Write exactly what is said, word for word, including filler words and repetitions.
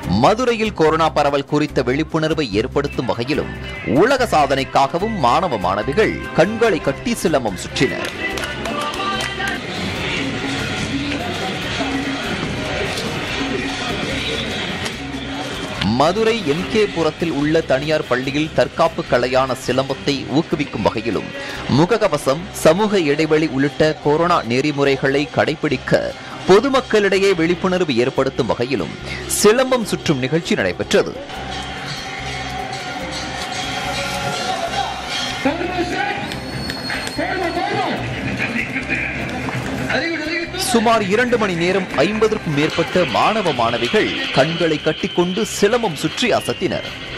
மதுரையில் கொரோனா பரவல் குறித்த விழிப்புணர்வை ஏற்படுத்தும் வகையிலும் உலக சாதனைக்காகவும் மாணவ மாணவிகள் கண்களை கட்டி சிலம்பம் சுற்றினர். மதுரை எம் கே புரத்தில் உள்ள தனியார் பள்ளியில் தற்காப்பு கலையான சிலம்பத்தை ஊக்குவிக்கும் வகையிலும் முகக்கவசம், சமூக இடைவெளி உள்ளிட்ட கொரோனா நெறிமுறைகளை கடைபிடிக்க பொதுமக்களிடையே விழிப்புணர்வு ஏற்படுத்தும் வகையிலும் சிலம்பம் சுற்றும் நிகழ்ச்சி நடைபெற்றது. சுமார் இரண்டு மணி நேரம் ஐம்பதற்கும் மேற்பட்ட மாணவ மாணவிகள் கண்களை கட்டிக்கொண்டு சிலம்பம் சுற்றி அசத்தினர்.